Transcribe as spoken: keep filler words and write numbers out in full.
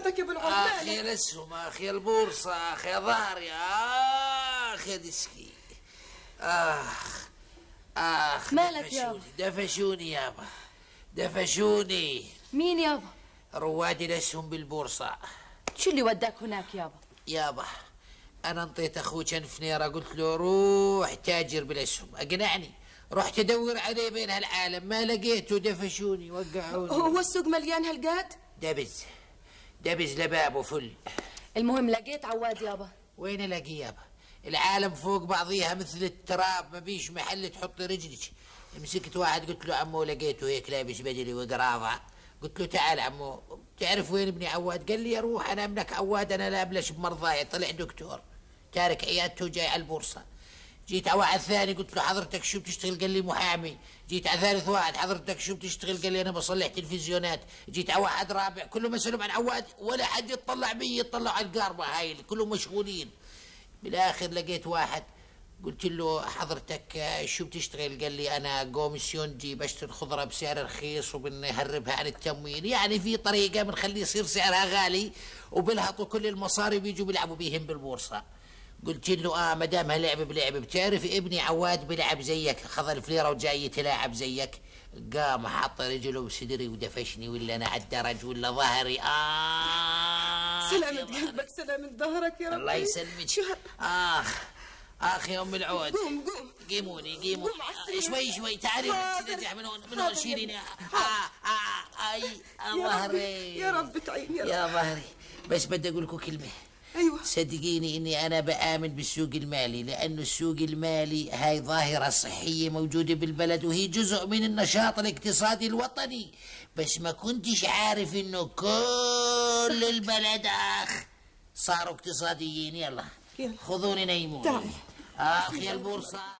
يا ابو العود؟ اخ يا الاسهم، اخ يا البورصه، اخ يا ظهري، اخ يا دسكي، اخ اخ. مالك يابا؟ دفشوني يابا، دفشوني. مين يابا؟ رواد الاسهم بالبورصه. شو اللي وداك هناك يابا؟ يابا انا انطيت اخوك انفنيره، قلت له روح تاجر بالاسهم، اقنعني. رحت ادور عليه بين هالعالم ما لقيته، دفشوني وقعوني. هو السوق مليان هالقد؟ دبز دبز لباب وفل. المهم لقيت عواد يابا؟ وين الاقيه يابا؟ العالم فوق بعضيها مثل التراب، ما بيش محل تحطي رجلك. مسكت واحد قلت له عمو لقيته هيك لابس بدلي وقراضه، قلت له تعال عمو تعرف وين ابني عواد؟ قال لي اروح انا ابنك عواد، انا لا ابلش بمرضاي، طلع دكتور تارك عيادته وجاي على البورصه. جيت على واحد ثاني قلت له حضرتك شو بتشتغل؟ قال لي محامي. جيت على ثالث واحد حضرتك شو بتشتغل؟ قال لي انا بصلح تلفزيونات. جيت على واحد رابع، كلهم اسالهم عن عواد ولا حد يطلع بي، يطلع على القاربه هاي اللي كلهم مشغولين. بالاخر لقيت واحد قلت له حضرتك شو بتشتغل؟ قال لي انا كوميسيونجي، بشتري الخضره بسعر رخيص وبنهربها عن التموين، يعني في طريقه بنخليه يصير سعرها غالي وبلهطوا كل المصاري بيجوا بيلعبوا بيهم بالبورصه. قلت له اه ما دام هاللعبه بلعب، بتعرف ابني عواد بيلعب زيك، خذ الفليره وجاي يتلاعب زيك. قام حط رجله بصدري ودفشني، ولا انا على الدرج ولا ظهري. اه سلامة قلبك، سلامة ظهرك يا رب. الله يسلمك. شو اخ اخ يا ام العود. قوم قوم قيموني قيموني. قوم شوي شوي تعالي ترجع من هون من هون شيليني. اه اه اي ظهري يا رب تعين يا رب. يا ظهري. بس بدي اقول لكم كلمه. ايوه صدقيني اني انا بآمن بالسوق المالي، لانه السوق المالي هاي ظاهرة صحية موجودة بالبلد وهي جزء من النشاط الاقتصادي الوطني، بس ما كنتش عارف انه كل البلد اخ صاروا اقتصاديين. يلا خذوني نيموني. تعال. اخ يا البورصة.